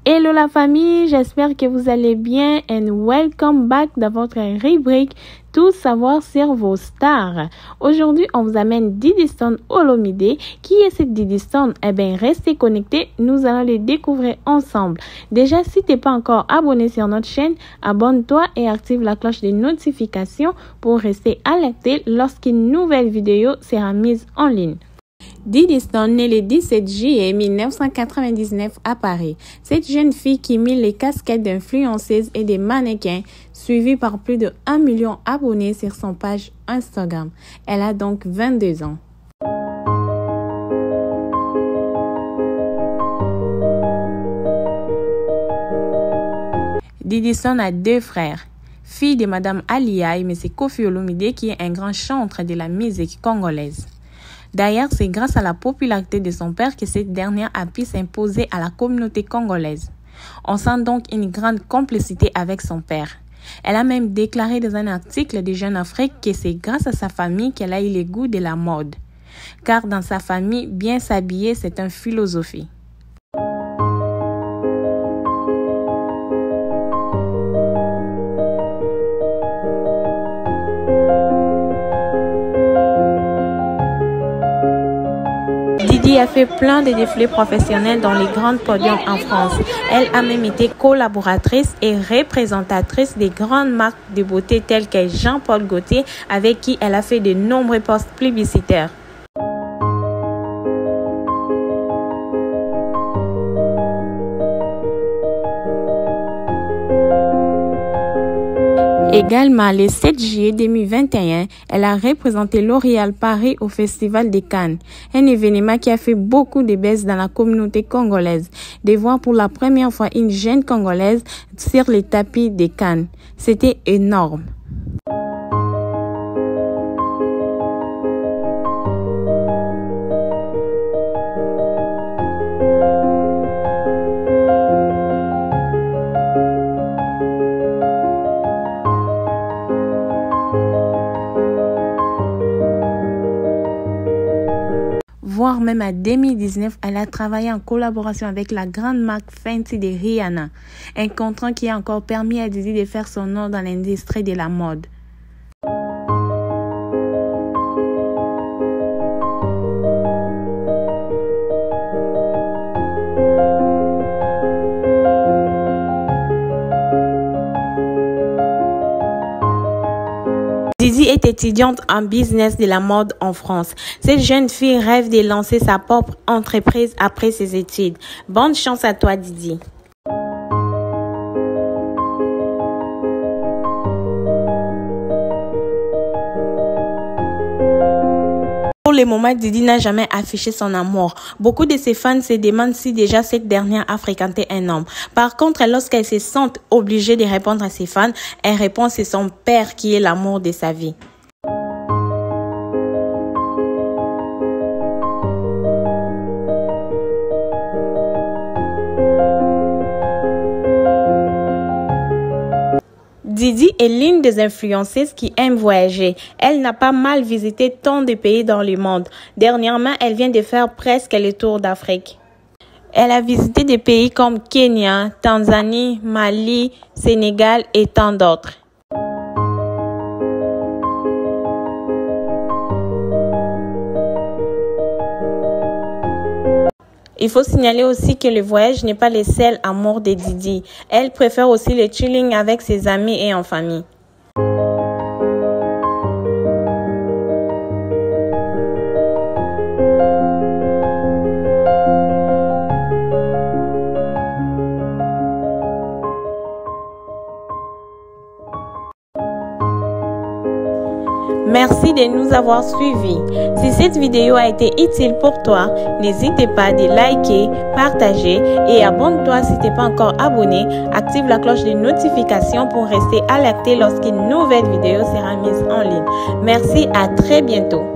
Hello la famille, j'espère que vous allez bien and welcome back dans votre rubrique Tout savoir sur vos stars. Aujourd'hui, on vous amène Diddy Stone Olomide. Qui est cette Diddy Stone? Eh bien, restez connectés, nous allons les découvrir ensemble. Déjà, si tu n'es pas encore abonné sur notre chaîne, abonne-toi et active la cloche des notifications pour rester alerté lorsqu'une nouvelle vidéo sera mise en ligne. Diddy Stone naît le 17 juillet 1999 à Paris. Cette jeune fille qui mit les casquettes d'influenceuse et de mannequins, suivie par plus de 1 million d'abonnés sur son page Instagram. Elle a donc 22 ans. Diddy Stone a 2 frères. Fille de Madame Aliaye, M. Koffi Olomide qui est un grand chanteur de la musique congolaise. D'ailleurs, c'est grâce à la popularité de son père que cette dernière a pu s'imposer à la communauté congolaise. On sent donc une grande complicité avec son père. Elle a même déclaré dans un article de Jeune Afrique que c'est grâce à sa famille qu'elle a eu le goût de la mode. Car dans sa famille, bien s'habiller, c'est une philosophie. Diddy a fait plein de défilés professionnels dans les grands podiums en France. Elle a même été collaboratrice et représentatrice des grandes marques de beauté telles que Jean-Paul Gaultier, avec qui elle a fait de nombreux postes publicitaires. Également, le 7 juillet 2021, elle a représenté L'Oréal Paris au Festival de Cannes, un événement qui a fait beaucoup de buzz dans la communauté congolaise. De voir pour la première fois une jeune Congolaise sur les tapis de Cannes, c'était énorme. Voire même en 2019, elle a travaillé en collaboration avec la grande marque Fenty de Rihanna, un contrat qui a encore permis à Diddy de faire son nom dans l'industrie de la mode. Diddy est étudiante en business de la mode en France. Cette jeune fille rêve de lancer sa propre entreprise après ses études. Bonne chance à toi, Diddy. Pour le moment, Diddy n'a jamais affiché son amour. Beaucoup de ses fans se demandent si déjà cette dernière a fréquenté un homme. Par contre, lorsqu'elle se sent obligée de répondre à ses fans, elle répond que c'est son père qui est l'amour de sa vie. Diddy est l'une des influenceuses qui aime voyager. Elle n'a pas mal visité tant de pays dans le monde. Dernièrement, elle vient de faire presque le tour d'Afrique. Elle a visité des pays comme Kenya, Tanzanie, Mali, Sénégal et tant d'autres. Il faut signaler aussi que le voyage n'est pas le seul amour de Diddy. Elle préfère aussi le chilling avec ses amis et en famille. Merci de nous avoir suivis. Si cette vidéo a été utile pour toi, n'hésite pas de liker, partager et abonne-toi si tu n'es pas encore abonné. Active la cloche de notification pour rester alerté lorsqu'une nouvelle vidéo sera mise en ligne. Merci, à très bientôt.